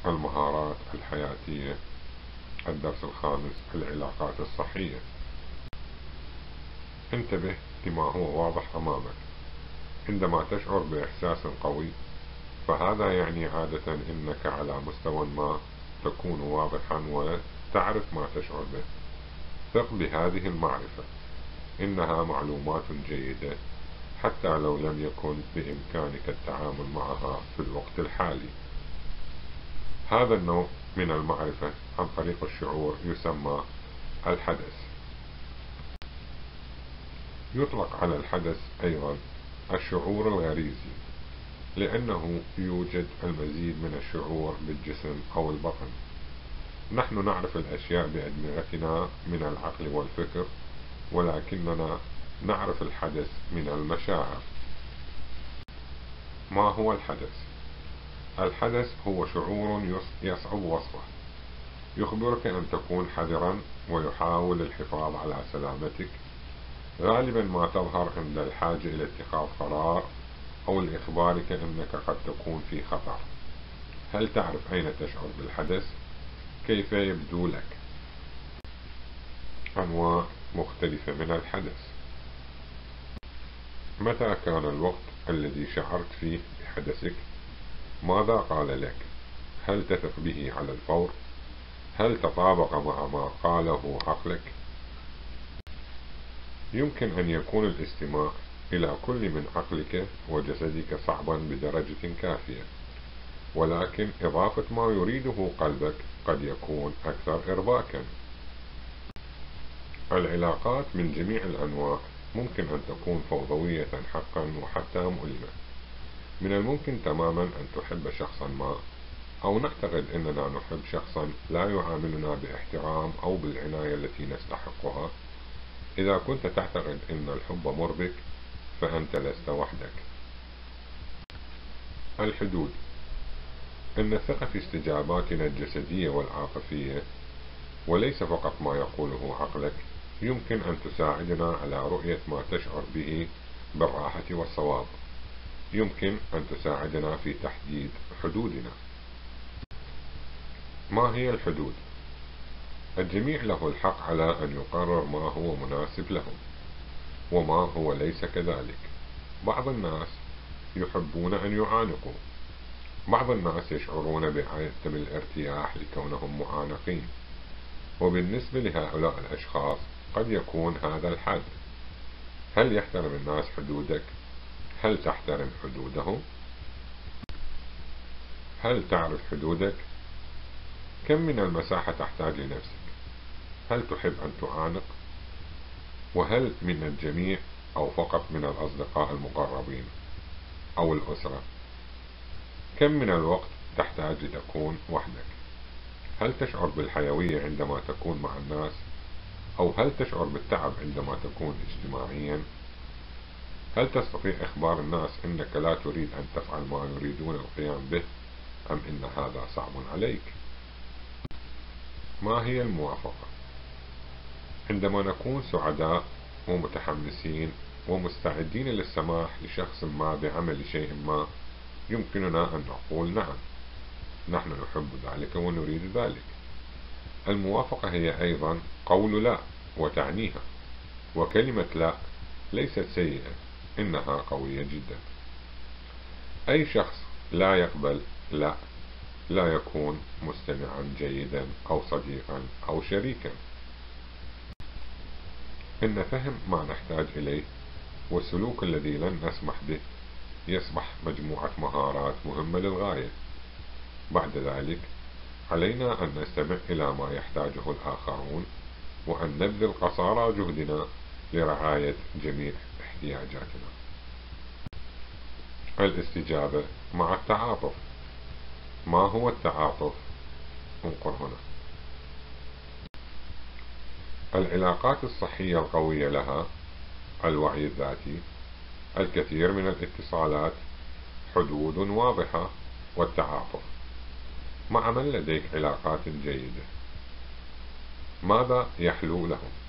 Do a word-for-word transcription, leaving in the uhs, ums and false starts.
المهارات الحياتية. الدرس الخامس: العلاقات الصحية. انتبه لما هو واضح أمامك. عندما تشعر بإحساس قوي فهذا يعني عادة أنك على مستوى ما تكون واضحا وتعرف ما تشعر به. ثق بهذه المعرفة، إنها معلومات جيدة حتى لو لم يكن بإمكانك التعامل معها في الوقت الحالي. هذا النوع من المعرفة عن طريق الشعور يسمى الحدث. يطلق على الحدث أيضا الشعور الغريزي، لأنه يوجد المزيد من الشعور بالجسم أو البطن. نحن نعرف الأشياء بأدمغتنا من العقل والفكر، ولكننا نعرف الحدث من المشاعر. ما هو الحدث؟ الحدث هو شعور يصعب وصفه، يخبرك أن تكون حذرا ويحاول الحفاظ على سلامتك. غالبا ما تظهر عند الحاجة إلى اتخاذ قرار أو لإخبارك أنك قد تكون في خطر. هل تعرف أين تشعر بالحدث؟ كيف يبدو لك؟ أنواع مختلفة من الحدث. متى كان الوقت الذي شعرت فيه بحدثك؟ ماذا قال لك؟ هل تثق به على الفور؟ هل تطابق مع ما قاله عقلك؟ يمكن أن يكون الاستماع إلى كل من عقلك وجسدك صعبا بدرجة كافية، ولكن إضافة ما يريده قلبك قد يكون أكثر إرباكا. العلاقات من جميع الأنواع ممكن أن تكون فوضوية حقا وحتى مؤلمة. من الممكن تماما أن تحب شخصا ما، أو نعتقد أننا نحب شخصا لا يعاملنا باحترام أو بالعناية التي نستحقها. إذا كنت تعتقد أن الحب مربك فأنت لست وحدك. الحدود. أن الثقة في استجاباتنا الجسدية والعاطفية، وليس فقط ما يقوله عقلك، يمكن أن تساعدنا على رؤية ما تشعر به بالراحة والصواب. يمكن أن تساعدنا في تحديد حدودنا. ما هي الحدود؟ الجميع له الحق على أن يقرر ما هو مناسب له وما هو ليس كذلك. بعض الناس يحبون أن يعانقوا، بعض الناس يشعرون بعدم الارتياح لكونهم معانقين، وبالنسبة لهؤلاء الأشخاص قد يكون هذا الحد. هل يحترم الناس حدودك؟ هل تحترم حدودهم؟ هل تعرف حدودك؟ كم من المساحة تحتاج لنفسك؟ هل تحب أن تعانق؟ وهل من الجميع أو فقط من الأصدقاء المقربين أو الأسرة؟ كم من الوقت تحتاج لتكون وحدك؟ هل تشعر بالحيوية عندما تكون مع الناس؟ أو هل تشعر بالتعب عندما تكون اجتماعيا؟ هل تستطيع إخبار الناس أنك لا تريد أن تفعل ما يريدون القيام به، أم أن هذا صعب عليك؟ ما هي الموافقة؟ عندما نكون سعداء ومتحمسين ومستعدين للسماح لشخص ما بعمل شيء ما، يمكننا أن نقول نعم، نحن نحب ذلك ونريد ذلك. الموافقة هي أيضا قول لا وتعنيها، وكلمة لا ليست سيئة، إنها قوية جدا. أي شخص لا يقبل لا لا يكون مستمعا جيدا أو صديقا أو شريكا. إن فهم ما نحتاج إليه والسلوك الذي لن نسمح به يصبح مجموعة مهارات مهمة للغاية. بعد ذلك علينا أن نستمع إلى ما يحتاجه الآخرون، وأن نبذل قصارى جهدنا لرعاية جميع احتياجاتنا. الاستجابة مع التعاطف. ما هو التعاطف؟ انظر هنا. العلاقات الصحية القوية لها الوعي الذاتي، الكثير من الاتصالات، حدود واضحة، والتعاطف. مع من لديك علاقات جيدة؟ ماذا يحلو لهم؟